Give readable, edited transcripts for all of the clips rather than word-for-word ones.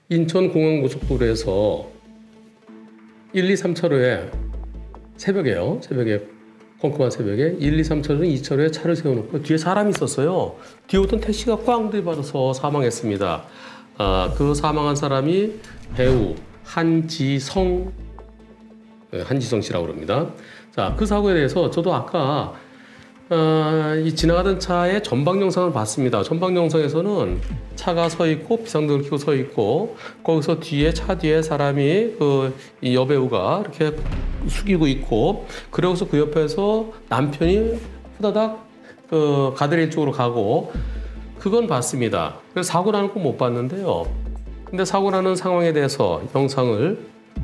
인천공항고속도로에서 1, 2, 3차로에 새벽에 컴컴한 새벽에 1, 2, 3차로는 2차로에 차를 세워놓고 뒤에 사람이 있었어요. 뒤에 오던 택시가 꽝 들이받아서 사망했습니다. 그 사망한 사람이 배우 한지성 씨라고 합니다. 자, 그 사고에 대해서 저도 아까 이 지나가던 차의 전방 영상을 봤습니다. 전방 영상에서는 차가 서 있고 비상등을 켜고 서 있고 거기서 차 뒤에 사람이 이 여배우가 이렇게 숙이고 있고 그러고서 그 옆에서 남편이 후다닥 가드레일 쪽으로 가고 그건 봤습니다. 그래서 사고 나는 건 못 봤는데요. 근데 사고 나는 상황에 대해서 영상을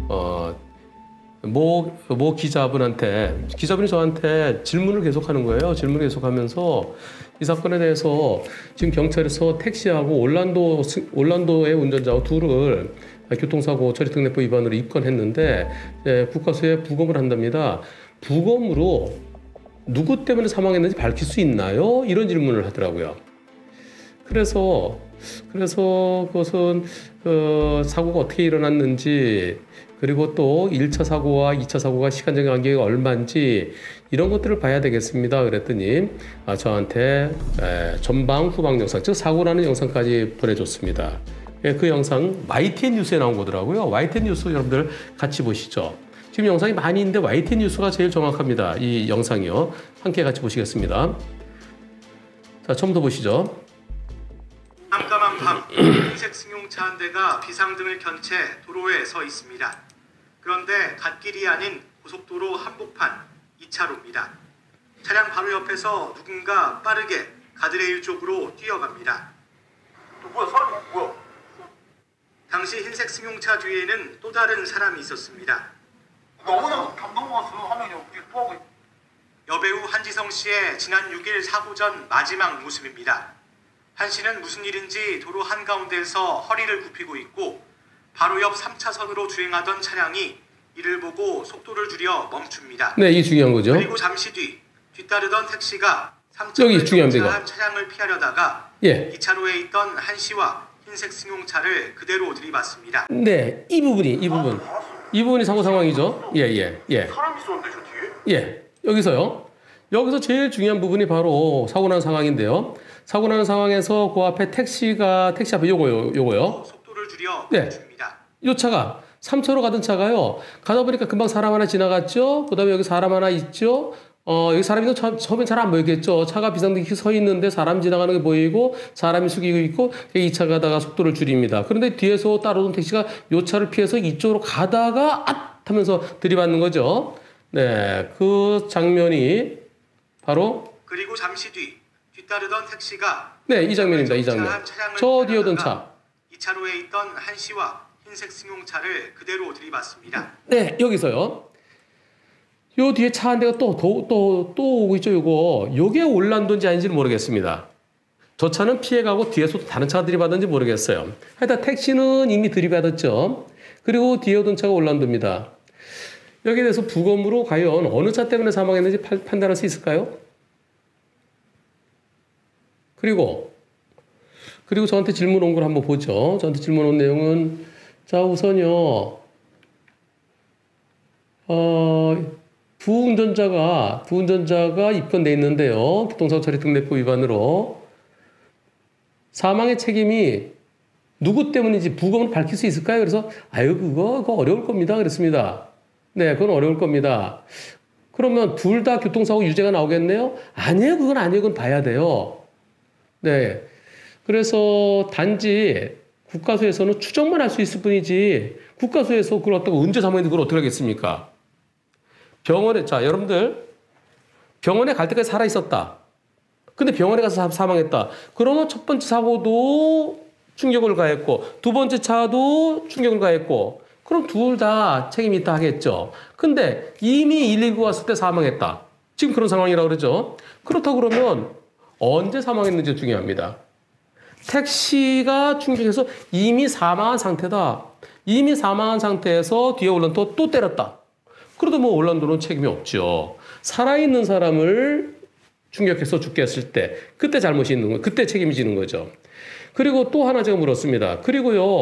기자분이 저한테 질문을 계속하는 거예요. 질문을 계속하면서 이 사건에 대해서 지금 경찰에서 택시하고 올란도의 운전자하고 둘을 교통사고 처리특례법 위반으로 입건했는데 국과수에 부검을 한답니다. 부검으로 누구 때문에 사망했는지 밝힐 수 있나요? 이런 질문을 하더라고요. 그래서 그것은 사고가 어떻게 일어났는지 그리고 또 1차 사고와 2차 사고가 시간적 간격이 얼마인지 이런 것들을 봐야 되겠습니다. 그랬더니 저한테 전방 후방 영상, 즉 사고 나는 영상까지 보내줬습니다. 그 영상 YTN 뉴스에 나온 거더라고요. YTN 뉴스 여러분들 같이 보시죠. 지금 영상이 많이 있는데 YTN 뉴스가 제일 정확합니다. 이 영상이요. 함께 같이 보시겠습니다. 자, 처음부터 보시죠. 깜깜한 밤, 흰색 승용차 한 대가 비상등을 켠 채 도로에 서 있습니다. 그런데 갓길이 아닌 고속도로 한복판 2차로입니다. 차량 바로 옆에서 누군가 빠르게 가드레일 쪽으로 뛰어갑니다. 뭐야, 사람이 뭐야? 당시 흰색 승용차 뒤에는 또 다른 사람이 있었습니다. 너무나 감동 왔어. 화면이 어떻게 토하고 있어. 여배우 한지성 씨의 지난 6일 사고 전 마지막 모습입니다. 한 씨는 무슨 일인지 도로 한가운데에서 허리를 굽히고 있고 바로 옆 3차선으로 주행하던 차량이 이를 보고 속도를 줄여 멈춥니다. 네, 이게 중요한 거죠. 그리고 잠시 뒤따르던 택시가 3차선을 정차한 차량을 피하려다가 2차로에 있던 한 씨와 흰색 승용차를 그대로 들이받습니다. 네, 이 부분이 사고 상황이죠. 사람 있었는데 저 뒤에? 여기서 제일 중요한 부분이 바로 사고 난 상황인데요. 사고 나는 상황에서 그 앞에 택시 앞에 요거요. 속도를 줄여 멈춥니다. 요 차가 3차로 가던 차가요. 가다 보니까 금방 사람 하나 지나갔죠. 그다음에 여기 사람 하나 있죠. 여기 사람이 처음엔 잘 안 보이겠죠. 차가 비상등이 서 있는데 사람 지나가는 게 보이고 사람이 숙이고 있고 이 차 가다가 속도를 줄입니다. 그런데 뒤에서 따라오던 택시가 요 차를 피해서 이쪽으로 가다가 하면서 들이받는 거죠. 네, 그 장면이 바로 그리고 잠시 뒤따르던 택시가 이 장면입니다. 이 장면. 저 뒤에 오던 차. 2차로에 있던 한 씨와 흰색 승용차를 그대로 들이받습니다. 네, 여기서요. 요 뒤에 차 한 대가 또 오고 있죠. 요게 올란도인지 아닌지는 모르겠습니다. 저 차는 피해가고 뒤에서 다른 차가 들이받았는지 모르겠어요. 하여튼 택시는 이미 들이받았죠. 그리고 뒤에 오던 차가 올란도입니다. 여기에 대해서 부검으로 과연 어느 차 때문에 사망했는지 판단할 수 있을까요? 그리고 저한테 질문 온 걸 한번 보죠. 저한테 질문 온 내용은 자, 우선요. 부운전자가 입건돼 있는데요. 교통사고 처리특례법 위반으로 사망의 책임이 누구 때문인지 부검을 밝힐 수 있을까요? 그래서 그거 어려울 겁니다. 그랬습니다. 네, 그건 어려울 겁니다. 그러면 둘 다 교통사고 유죄가 나오겠네요? 아니에요. 그건 봐야 돼요. 네. 그래서 단지 국가수에서는 추정만 할 수 있을 뿐이지 국가수에서 그걸 언제 사망했는지 그걸 어떻게 하겠습니까? 여러분들 병원에 갈 때까지 살아 있었다. 근데 병원에 가서 사망했다. 그러면 첫 번째 사고도 충격을 가했고 두 번째 차도 충격을 가했고 그럼 둘 다 책임이 있다 하겠죠. 근데 이미 119 왔을 때 사망했다. 지금 그런 상황이라고 그러죠. 그렇다고 그러면 언제 사망했는지 중요합니다. 택시가 충격해서 이미 사망한 상태다. 이미 사망한 상태에서 뒤에 올란도 또 때렸다. 그래도 올란도는 책임이 없죠. 살아있는 사람을 충격해서 죽게 했을 때 그때 잘못이 있는 거예요. 그때 책임이 지는 거죠. 그리고 또 하나 제가 물었습니다. 그리고요.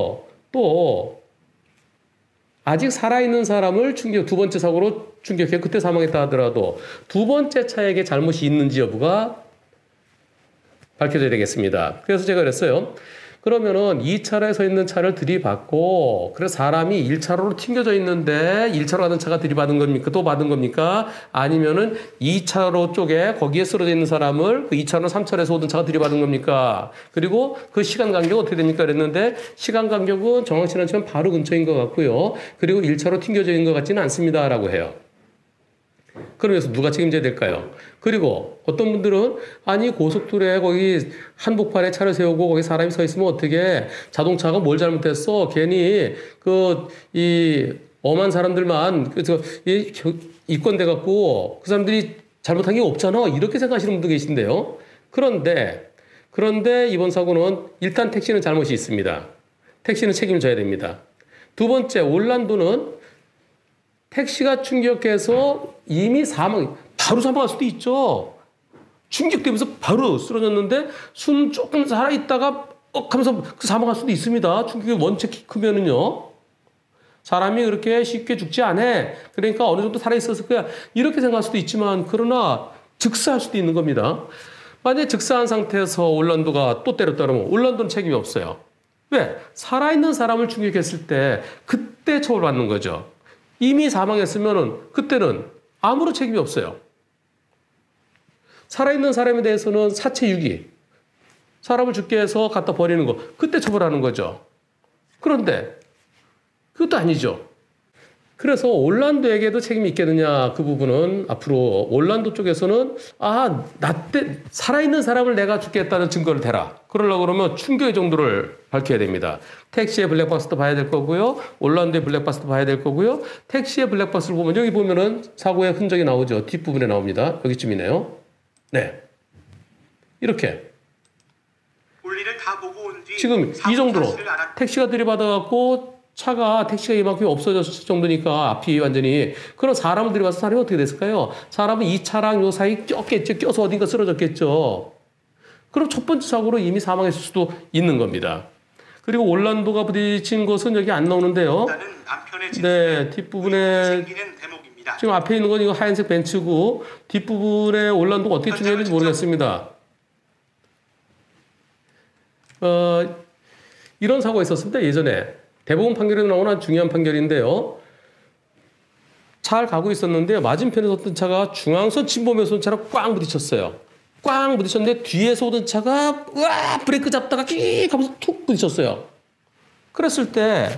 또 아직 살아있는 사람을 두 번째 사고로 충격해 그때 사망했다 하더라도 두 번째 차에게 잘못이 있는지 여부가 밝혀져야 되겠습니다. 그래서 제가 그랬어요. 그러면은 2차로에 서 있는 차를 들이받고 그래서 사람이 1차로로 튕겨져 있는데 1차로 가는 차가 들이받은 겁니까? 또 받은 겁니까? 아니면은 2차로 쪽에 거기에 쓰러져 있는 사람을 그 2차로 3차로에서 오던 차가 들이받은 겁니까? 그리고 그 시간 간격은 어떻게 됩니까? 그랬는데 시간 간격은 정확치는 않지만 바로 근처인 것 같고요. 그리고 1차로 튕겨져 있는 것 같지는 않습니다라고 해요. 그러면서 누가 책임져야 될까요? 그리고 어떤 분들은 아니 고속도로에 거기 한복판에 차를 세우고 거기 사람이 서 있으면 어떻게 자동차가 뭘 잘못했어? 괜히 이 엄한 사람들만 그래서 입건돼 갖고 그 사람들이 잘못한 게 없잖아. 이렇게 생각하시는 분도 계신데요. 그런데 이번 사고는 일단 택시는 잘못이 있습니다. 택시는 책임을 져야 됩니다. 두 번째 올란도는 택시가 충격해서 이미 바로 사망할 수도 있죠. 충격되면서 바로 쓰러졌는데 숨 조금 살아있다가 하면서 사망할 수도 있습니다. 충격이 원체 크면은요. 사람이 그렇게 쉽게 죽지 않아. 그러니까 어느 정도 살아있었을 거야. 이렇게 생각할 수도 있지만 그러나 즉사할 수도 있는 겁니다. 만약에 즉사한 상태에서 올란도가 또 때렸다 그러면 올란도는 책임이 없어요. 왜? 살아있는 사람을 충격했을 때 그때 처벌받는 거죠. 이미 사망했으면은 그때는 아무런 책임이 없어요. 살아있는 사람에 대해서는 사체 유기, 사람을 죽게 해서 갖다 버리는 거, 그때 처벌하는 거죠. 그런데 그것도 아니죠. 그래서 올란도에게도 책임이 있겠느냐 그 부분은 앞으로 올란도 쪽에서는 살아있는 사람을 내가 죽게 했다는 증거를 대라. 그러려고 그러면 충격의 정도를 밝혀야 됩니다. 택시의 블랙박스도 봐야 될 거고요. 올란도의 블랙박스도 봐야 될 거고요. 택시의 블랙박스를 보면 여기 보면은 사고의 흔적이 나오죠. 뒷부분에 나옵니다. 여기쯤이네요. 네. 이렇게. 볼일을 다 보고 온 뒤 지금 이 정도로 택시가 들이받아갖고 택시가 이만큼 없어졌을 정도니까 앞이 완전히 그런 사람을 들이받아서 사람이 어떻게 됐을까요? 사람은 이 차랑 요 사이 꼈겠죠. 껴서 어딘가 쓰러졌겠죠. 그럼 첫 번째 사고로 이미 사망했을 수도 있는 겁니다. 그리고 올란도가 부딪힌 것은 여기 안 나오는데요. 네, 뒷부분에 지금 앞에 있는 건 이거 하얀색 벤츠고 뒷부분에 올란도가 어떻게 충격했는지 모르겠습니다. 이런 사고가 있었습니다. 예전에. 대법원 판결에 나오는 중요한 판결인데요. 차를 가고 있었는데 맞은편에서 어떤 차가 중앙선 침범해서 온 차랑 꽝 부딪혔어요. 꽝 부딪혔는데 뒤에서 오던 차가 브레이크 잡다가 끽 하면서 툭 부딪혔어요. 그랬을 때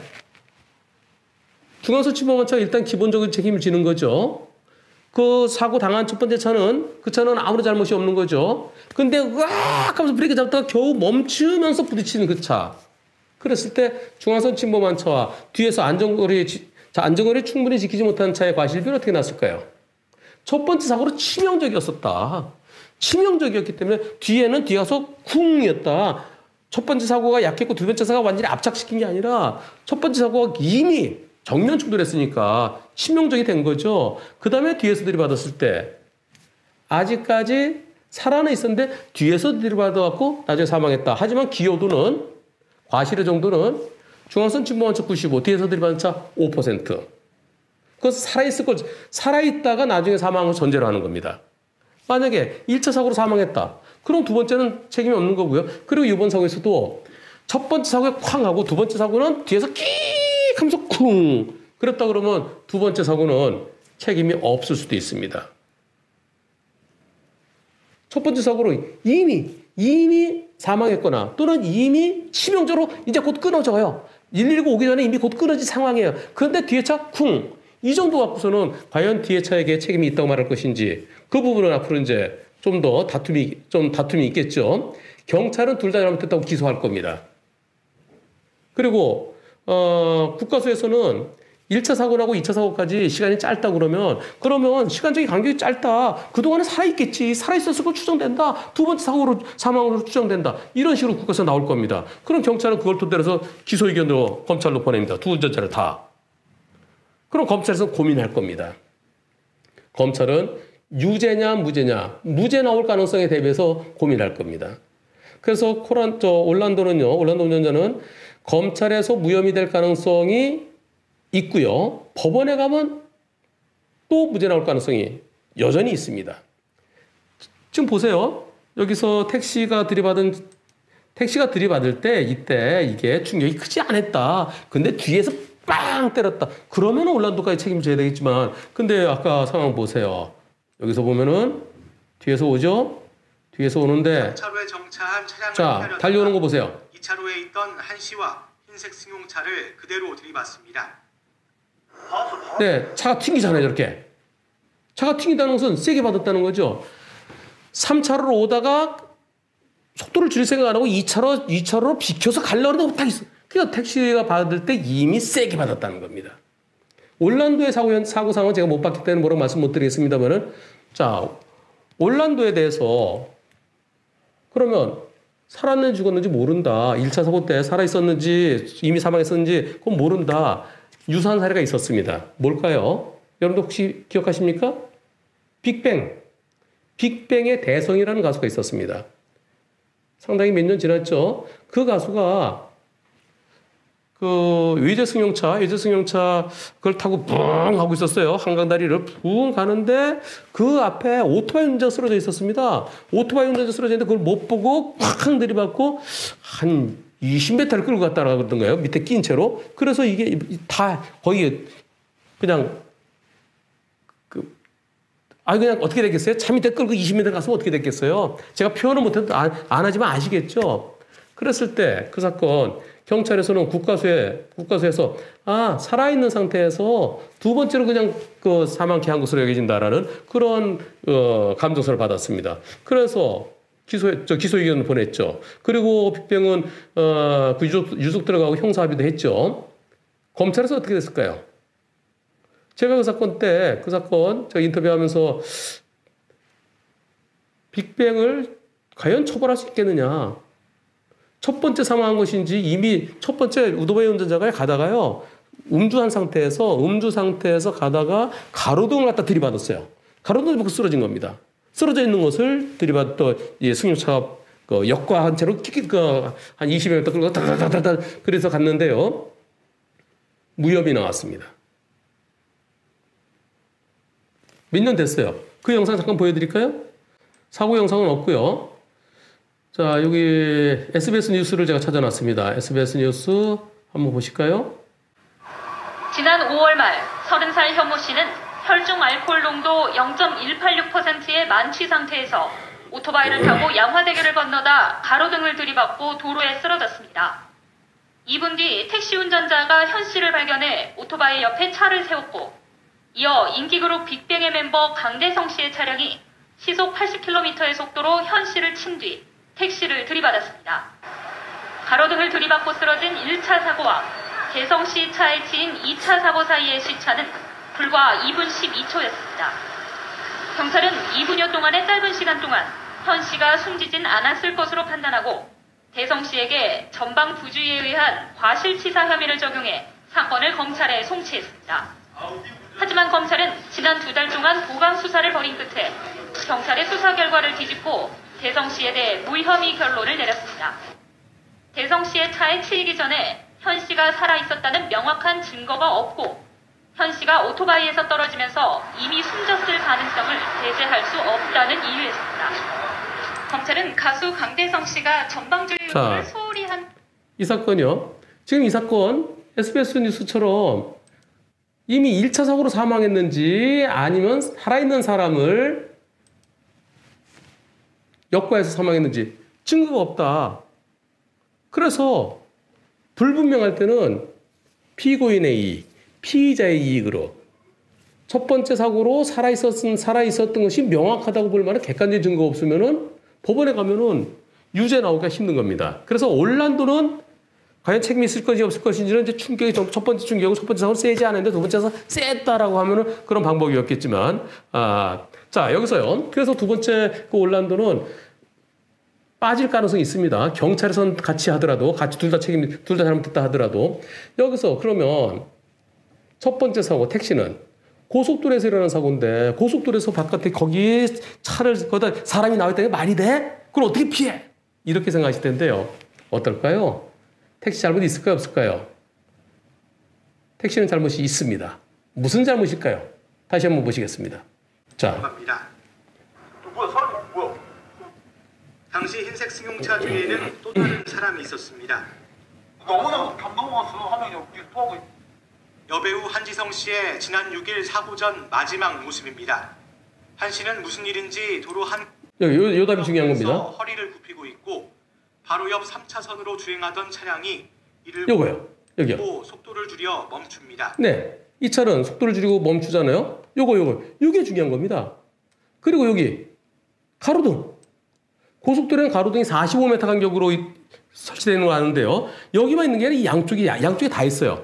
중앙선 침범한 차가 일단 기본적인 책임을 지는 거죠. 그 사고 당한 첫 번째 차는 그 차는 아무런 잘못이 없는 거죠. 근데 하면서 브레이크 잡다가 겨우 멈추면서 부딪히는 그 차. 그랬을 때 중앙선 침범한 차와 뒤에서 안전거리 충분히 지키지 못한 차의 과실비는 어떻게 났을까요? 첫 번째 사고로 치명적이었었다. 치명적이었기 때문에 뒤에는 뒤가서 쿵이었다. 첫 번째 사고가 약했고 두 번째 사고가 완전히 압착시킨 게 아니라 첫 번째 사고가 이미 정면 충돌했으니까 치명적이 된 거죠. 그 다음에 뒤에서 들이받았을 때 아직까지 살아는 있었는데 뒤에서 들이받아갖고 나중에 사망했다. 하지만 기여도는 과실의 정도는 중앙선 침범한 차 95, 뒤에서 들이받은 차 5%. 그것은 살아있다가 나중에 사망을 전제로 하는 겁니다. 만약에 1차 사고로 사망했다. 그럼 두 번째는 책임이 없는 거고요. 그리고 이번 사고에서도 첫 번째 사고에 쾅 하고 두 번째 사고는 뒤에서 끽 하면서 쿵. 그랬다 그러면 두 번째 사고는 책임이 없을 수도 있습니다. 첫 번째 사고로 이미 사망했거나 또는 이미 치명적으로 이제 곧 끊어져요. 119 오기 전에 이미 곧 끊어진 상황이에요. 그런데 뒤에 차 쿵. 이 정도 갖고서는 과연 뒤에 차에게 책임이 있다고 말할 것인지 그 부분은 앞으로 이제 좀 더 다툼이 있겠죠. 경찰은 둘 다 잘못했다고 기소할 겁니다. 그리고 국가수에서는 1차 사고 나고 2차 사고까지 시간이 짧다 그러면 시간적인 간격이 짧다. 그동안은 살아있겠지. 살아있었을 거 추정된다. 두 번째 사고로 사망으로 추정된다. 이런 식으로 국가에서 나올 겁니다. 그럼 경찰은 그걸 토대로 해서 기소 의견으로 검찰로 보냅니다. 두 운전자를 다. 그럼 검찰에서 고민할 겁니다. 검찰은 유죄냐 무죄냐. 무죄 나올 가능성에 대비해서 고민할 겁니다. 그래서 올란도 운전자는 검찰에서 무혐의 될 가능성이 있고요. 법원에 가면 또 무죄 나올 가능성이 여전히 있습니다. 지금 보세요. 여기서 택시가 들이받을 때 이때 이게 충격이 크지 않았다. 근데 뒤에서 빵 때렸다. 그러면 올란도까지 책임져야 되겠지만 근데 아까 상황 보세요. 여기서 보면은 뒤에서 오죠. 뒤에서 오는데 3차로에 정차한 차량을 자 달려오는 거 보세요. 2차로에 있던 한 씨와 흰색 승용차를 그대로 들이받습니다. 네, 차가 튕기잖아요, 저렇게. 차가 튕긴다는 것은 세게 받았다는 거죠. 3차로로 오다가 속도를 줄일 생각 안 하고 2차로로 비켜서 가려고 하는데 딱 있어. 그러니까 택시가 받을 때 이미 세게 받았다는 겁니다. 올란도의 사고상은 제가 못 봤기 때문에 뭐라고 말씀 못 드리겠습니다만은 자, 올란도에 대해서 그러면 살았는지 죽었는지 모른다. 1차 사고 때 살아있었는지 이미 사망했었는지 그건 모른다. 유사한 사례가 있었습니다. 뭘까요? 여러분들 혹시 기억하십니까? 빅뱅. 빅뱅의 대성이라는 가수가 있었습니다. 상당히 몇 년 지났죠. 그 가수가 그 외제 승용차 그걸 타고 뿡 하고 있었어요. 한강다리를 뿡 가는데 그 앞에 오토바이 운전자 쓰러져 있었습니다. 오토바이 운전자 쓰러져 있는데 그걸 못 보고 팍 들이받고 한 20m를 끌고 갔다라고 그러던가요? 밑에 낀 채로. 그래서 이게 다 거의 그냥 그냥 어떻게 됐겠어요? 차 밑에 끌고 20m 갔으면 어떻게 됐겠어요? 제가 표현은 못해도 안 하지만 아시겠죠? 그랬을 때 그 사건 경찰에서는 국가수에서 살아있는 상태에서 두 번째로 그냥 그 사망케 한 것으로 여겨진다라는 그런 감정서를 받았습니다. 그래서 기소 의견을 보냈죠. 그리고 빅뱅은 그 유속 들어가고 형사 합의도 했죠. 검찰에서 어떻게 됐을까요? 제가 그 사건 제가 인터뷰하면서 빅뱅을 과연 처벌할 수 있겠느냐. 첫 번째 사망한 것인지 이미 첫 번째 오토바이 운전자가 가다가요. 음주 상태에서 가다가 가로등을 갖다 들이받았어요. 가로등을 보고 쓰러진 겁니다. 쓰러져 있는 것을 들이받던 승용차가 역과한 채로 한 20여 m 끌고 다다다다 그래서 갔는데요. 무혐의 나왔습니다. 몇 년 됐어요. 그 영상 잠깐 보여드릴까요? 사고 영상은 없고요. 자, 여기 SBS 뉴스를 제가 찾아놨습니다. SBS 뉴스 한번 보실까요? 지난 5월 말 30살 현모 씨는 혈중 알코올 농도 0.186%의 만취 상태에서 오토바이를 타고 양화대교를 건너다 가로등을 들이받고 도로에 쓰러졌습니다. 2분 뒤 택시 운전자가 현 씨를 발견해 오토바이 옆에 차를 세웠고 이어 인기그룹 빅뱅의 멤버 강대성 씨의 차량이 시속 80km의 속도로 현 씨를 친 뒤 택시를 들이받았습니다. 가로등을 들이받고 쓰러진 1차 사고와 대성 씨 차에 치인 2차 사고 사이의 시차는 불과 2분 12초였습니다. 경찰은 2분여 동안의 짧은 시간 동안 현 씨가 숨지진 않았을 것으로 판단하고 대성 씨에게 전방 부주의에 의한 과실치사 혐의를 적용해 사건을 검찰에 송치했습니다. 하지만 검찰은 지난 2달 동안 보강 수사를 벌인 끝에 경찰의 수사 결과를 뒤집고 대성 씨에 대해 무혐의 결론을 내렸습니다. 대성 씨의 차에 치이기 전에 현 씨가 살아있었다는 명확한 증거가 없고 현 씨가 오토바이에서 떨어지면서 이미 숨졌을 가능성을 배제할 수 없다는 이유였습니다. 검찰은 가수 강대성 씨가 전방주의 의무를 소홀히 한 이 사건이요. 지금 이 사건 SBS 뉴스처럼 이미 1차 사고로 사망했는지 아니면 살아있는 사람을 역과해서 사망했는지 증거가 없다. 그래서 불분명할 때는 피고인의 이익, 피의자의 이익으로 첫 번째 사고로 살아있었던 것이 명확하다고 볼 만한 객관적인 증거가 없으면은 법원에 가면은 유죄 나오기가 힘든 겁니다. 그래서 올란도는 과연 책임이 있을 것인지 없을 것인지는 이제 충격이 첫 번째 충격이고 첫 번째 사고는 세지 않았는데 두 번째에서 셌다라고 하면은 그런 방법이었겠지만 자 여기서요. 그래서 두 번째 그 올란도는 빠질 가능성이 있습니다. 경찰에선 같이 하더라도 같이 둘 다 잘못했다 하더라도 여기서 그러면 첫 번째 사고 택시는 고속도로에서 일어난 사고인데 고속도로에서 바깥에 거기 차를 거기다 사람이 나와 있다는 게 말이 돼? 그걸 어떻게 피해? 이렇게 생각하실 텐데요. 어떨까요? 택시 잘못 있을까요? 없을까요? 택시는 잘못이 있습니다. 무슨 잘못일까요? 다시 한번 보시겠습니다. 자, 갑니다. 뭐야 사람이 뭐야? 당시 흰색 승용차 뒤에는 또 다른 사람이 있었습니다. 너무나 감동 먹었어. 화면이 여기 토하고 있. 여배우 한지성 씨의 지난 6일 사고 전 마지막 모습입니다. 한 씨는 무슨 일인지 도로 한 요 답이 중요한 겁니다. 허리를 굽히고 있고 바로 옆 3차선으로 주행하던 차량이 이를 요거요. 여기요. 보고 속도를 줄여 멈춥니다. 네. 이 차는 속도를 줄이고 멈추잖아요. 요게 중요한 겁니다. 그리고 여기 가로등. 고속도로는 가로등이 45m 간격으로 설치되는 거 아는데요. 여기만 있는 게 아니라 이 양쪽에 다 있어요.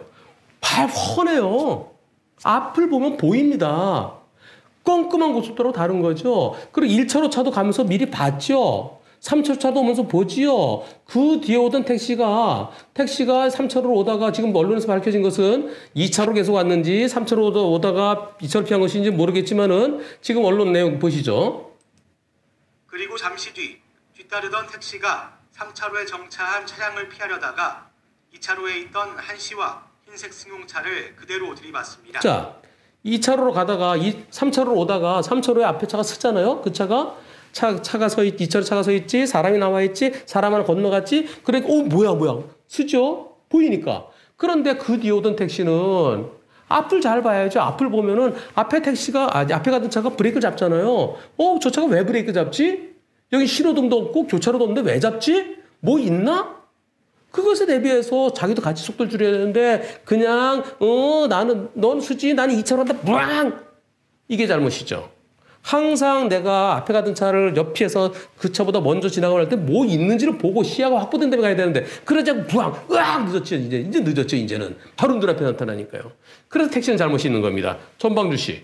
훤해요. 앞을 보면 보입니다. 껌껌한 고속도로로 다른 거죠. 그리고 1차로 차도 가면서 미리 봤죠. 3차로 차도 오면서 보지요. 그 뒤에 오던 택시가 3차로로 오다가 지금 언론에서 밝혀진 것은 2차로 계속 왔는지 3차로 오다가 2차로 피한 것인지 모르겠지만은 지금 언론 내용 보시죠. 그리고 잠시 뒤따르던 택시가 3차로에 정차한 차량을 피하려다가 2차로에 있던 한 씨와 흰색 승용차를 그대로 들이받습니다. 자, 2차로로 가다가 3차로로 오다가 3차로에 앞에 차가 서잖아요. 그 차가 차가 서 있지, 2차로 차가 서 있지, 사람이 나와 있지, 사람 하나 건너갔지. 그러니까 뭐야 쓰죠? 보이니까. 그런데 그 뒤에 오던 택시는 앞을 잘 봐야죠. 앞을 보면은 앞에 앞에 가던 차가 브레이크를 잡잖아요. 저 차가 왜 브레이크 잡지? 여기 신호등도 없고 교차로도 없는데 왜 잡지? 뭐 있나? 그것에 대비해서 자기도 같이 속도를 줄여야 되는데 그냥 넌 수지, 나는 2차로 한다. 뿌앙! 이게 잘못이죠. 항상 내가 앞에 가던 차를 옆에서 그 차보다 먼저 지나가고 할 때 뭐 있는지를 보고 시야가 확보된 데에 가야 되는데 그러지 않고 뿌앙! 으악! 늦었죠. 이제 늦었죠. 이제는. 바로 눈앞에 나타나니까요. 그래서 택시는 잘못이 있는 겁니다. 전방주 씨.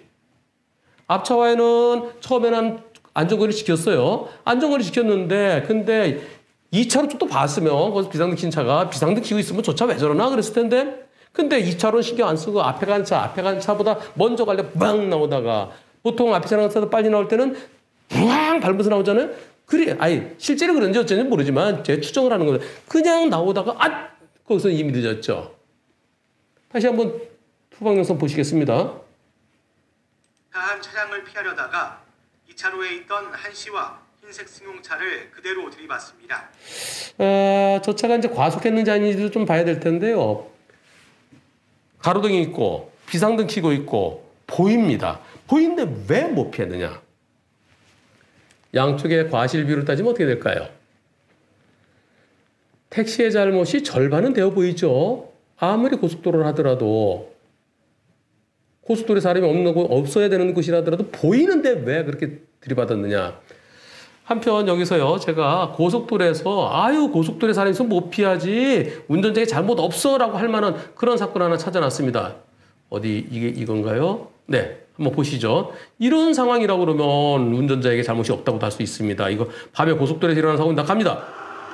앞차와에는 처음에는 안전거리 지켰어요. 안전거리 지켰는데 근데 2차로 쪽도 봤으면 거기서 비상등 킨 차가 비상등 켜고 있으면 저 차 왜 저러나 그랬을 텐데 근데 2차로는 신경 안 쓰고 앞에 간 차보다 먼저 가려 빵 나오다가 보통 앞에 차량 차도 빨리 나올 때는 빵 밟으면서 나오잖아요. 실제로 그런지 어쩐지 모르지만 제 추정을 하는 거예요. 그냥 나오다가 거기서 이미 늦었죠. 다시 한번 후방 영상 보시겠습니다. 한 차량을 피하려다가 2차로에 있던 한 씨와 흰색 승용차를 그대로 들이받습니다. 저 차가 이제 과속했는지 아닌지도 좀 봐야 될 텐데요. 가로등이 있고 비상등 켜고 있고 보입니다. 보이는데 왜 못 피했느냐? 양쪽의 과실 비율을 따지면 어떻게 될까요? 택시의 잘못이 절반은 되어 보이죠. 아무리 고속도로를 하더라도 고속도로에 사람이 없어야 되는 곳이라더라도 보이는데 왜 그렇게 들이받았느냐? 한편 여기서요, 제가 고속도로에서 고속도로에 사람이 있으면 못 피하지 운전자의 잘못 없어라고 할 만한 그런 사건 하나 찾아놨습니다. 어디 이건가요? 네, 한번 보시죠. 이런 상황이라고 그러면 운전자에게 잘못이 없다고 할 수 있습니다. 이거 밤에 고속도로에서 일어나는 사고입니다. 갑니다.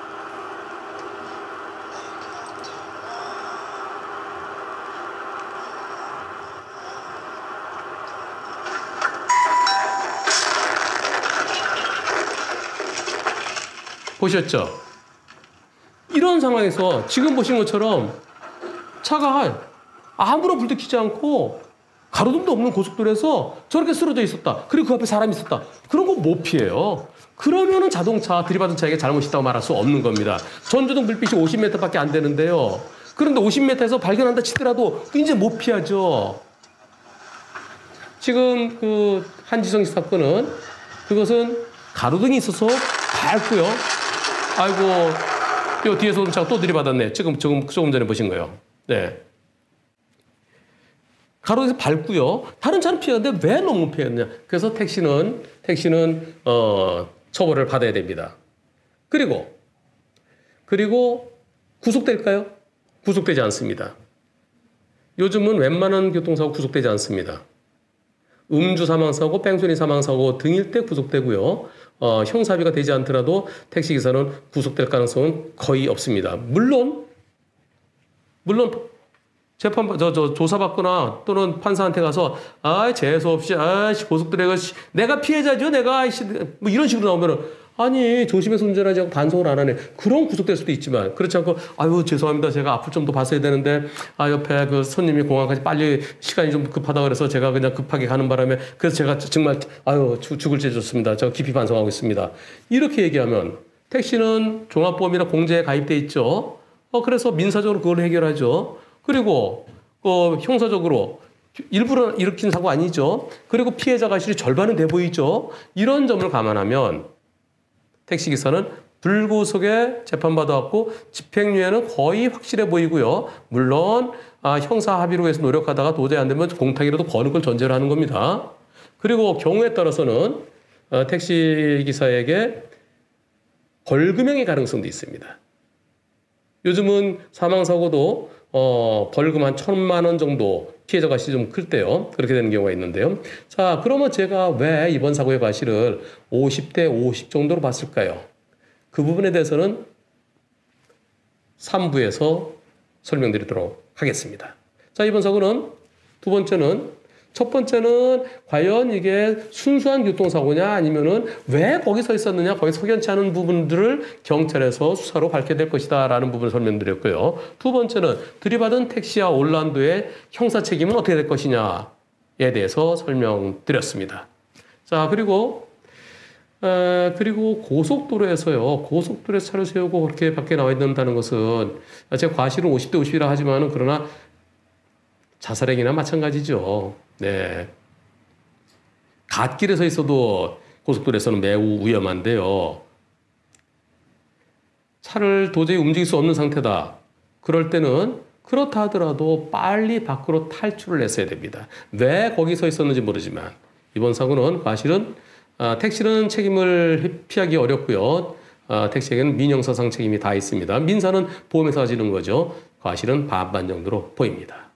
보셨죠? 이런 상황에서 지금 보신 것처럼 차가 아무런 불도 켜지 않고 가로등도 없는 고속도로에서 저렇게 쓰러져 있었다. 그리고 그 앞에 사람이 있었다. 그런 거 못 피해요. 그러면은 자동차 들이받은 차에게 잘못이 있다고 말할 수 없는 겁니다. 전조등 불빛이 50m밖에 안 되는데요. 그런데 50m에서 발견한다 치더라도 이제 못 피하죠. 지금 그 한지성 씨 사건은 그것은 가로등이 있어서 밝고요. 요 뒤에서 오는 차가 또 들이받았네. 조금 전에 보신 거예요. 네. 가로등에서 밝고요. 다른 차는 피했는데 왜 너무 피했느냐. 그래서 택시는 처벌을 받아야 됩니다. 그리고 구속될까요? 구속되지 않습니다. 요즘은 웬만한 교통사고 구속되지 않습니다. 음주 사망사고, 뺑소니 사망사고 등일 때 구속되고요. 형사비가 되지 않더라도 택시기사는 구속될 가능성은 거의 없습니다. 물론 조사받거나 또는 판사한테 가서 재수 없이 고속도로에 내가 피해자죠. 내가 뭐 이런 식으로 나오면은 아니 조심해서 운전하지 않고 단속을 안 하네. 그런 구속될 수도 있지만 그렇지 않고 아유 죄송합니다. 제가 앞을 좀 더 봤어야 되는데 옆에 그 손님이 공항까지 빨리 시간이 좀 급하다 그래서 제가 그냥 급하게 가는 바람에 그래서 제가 정말 죽을 죄 졌습니다. 저 깊이 반성하고 있습니다. 이렇게 얘기하면 택시는 종합보험이나 공제에 가입돼 있죠. 그래서 민사적으로 그걸 해결하죠. 그리고 형사적으로 일부러 일으킨 사고 아니죠. 그리고 피해자 과실이 절반은 돼 보이죠. 이런 점을 감안하면 택시기사는 불구속에 재판받아왔고 집행유예는 거의 확실해 보이고요. 물론 형사 합의로 해서 노력하다가 도저히 안 되면 공탁이라도 거는 걸 전제로 하는 겁니다. 그리고 경우에 따라서는 택시기사에게 벌금형의 가능성도 있습니다. 요즘은 사망사고도 벌금 한 1,000만 원 정도 피해자 과실이 좀 클 때요. 그렇게 되는 경우가 있는데요. 자, 그러면 제가 왜 이번 사고의 과실을 50대 50 정도로 봤을까요? 그 부분에 대해서는 3부에서 설명드리도록 하겠습니다. 자, 이번 사고는 첫 번째는 과연 이게 순수한 교통사고냐 아니면은 왜 거기 서 있었느냐 거기 석연치 않은 부분들을 경찰에서 수사로 밝혀야 될 것이다 라는 부분을 설명드렸고요. 두 번째는 들이받은 택시와 올란도의 형사 책임은 어떻게 될 것이냐에 대해서 설명드렸습니다. 자, 그리고 고속도로에서요. 고속도로에서 차를 세우고 그렇게 밖에 나와 있는다는 것은 제가 과실은 50대 50이라 하지만은 그러나 자살행위나 마찬가지죠. 네. 갓길에 서 있어도 고속도로에서는 매우 위험한데요. 차를 도저히 움직일 수 없는 상태다. 그럴 때는 그렇다 하더라도 빨리 밖으로 탈출을 했어야 됩니다. 왜 거기 서 있었는지 모르지만 이번 사고는 과실은 택시는 책임을 피하기 어렵고요. 택시에게는 민형사상 책임이 다 있습니다. 민사는 보험회사가 지는 거죠. 과실은 반반 정도로 보입니다.